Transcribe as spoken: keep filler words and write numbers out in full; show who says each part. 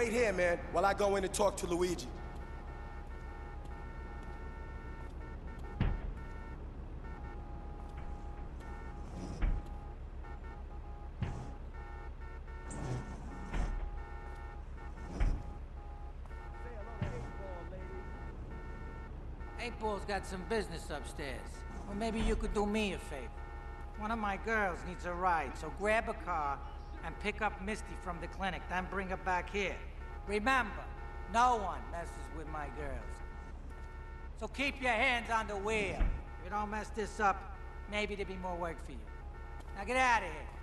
Speaker 1: wait here, man, while I go in and talk to Luigi.
Speaker 2: Eight Ball's got some business upstairs. Well, maybe you could do me a favor. One of my girls needs a ride, so grab a car and pick up Misty from the clinic, then bring her back here. Remember, no one messes with my girls. So keep your hands on the wheel. If you don't mess this up, maybe there'll be more work for you. Now get out of here.